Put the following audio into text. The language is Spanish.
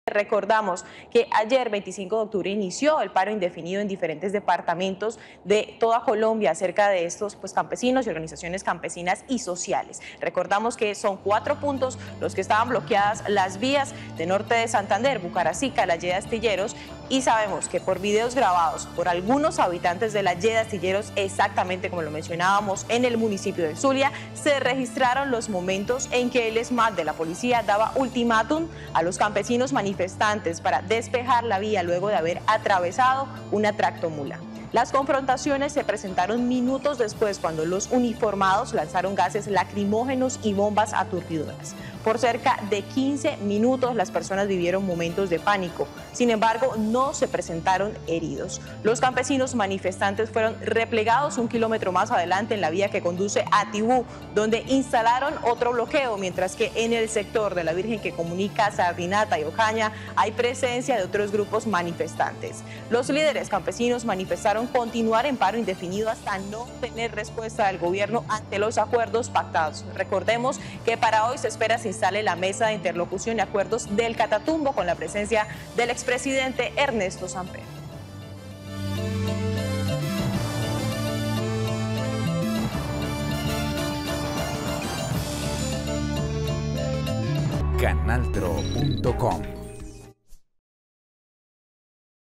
Recordamos que ayer, 25 de octubre, inició el paro indefinido en diferentes departamentos de toda Colombia acerca de estos campesinos y organizaciones campesinas y sociales. Recordamos que son 4 puntos los que estaban bloqueadas las vías de norte de Santander, Bucaracica, La Ye de Astilleros, y sabemos que por videos grabados por algunos habitantes de La Ye de Astilleros, exactamente como lo mencionábamos en el municipio de Zulia, se registraron los momentos en que el ESMAD de la policía daba ultimátum a los campesinos manifestantes para despejar la vía luego de haber atravesado una tractomula. Las confrontaciones se presentaron minutos después cuando los uniformados lanzaron gases lacrimógenos y bombas aturdidoras. Por cerca de 15 minutos las personas vivieron momentos de pánico. Sin embargo, no se presentaron heridos. Los campesinos manifestantes fueron replegados 1 kilómetro más adelante en la vía que conduce a Tibú, donde instalaron otro bloqueo, mientras que en el sector de la Virgen que comunica Sardinata y Ocaña hay presencia de otros grupos manifestantes. Los líderes campesinos manifestaron continuar en paro indefinido hasta no tener respuesta del gobierno ante los acuerdos pactados. Recordemos que para hoy se espera se instale la mesa de interlocución y acuerdos del Catatumbo con la presencia del expresidente Ernesto Samper. Canaltro.com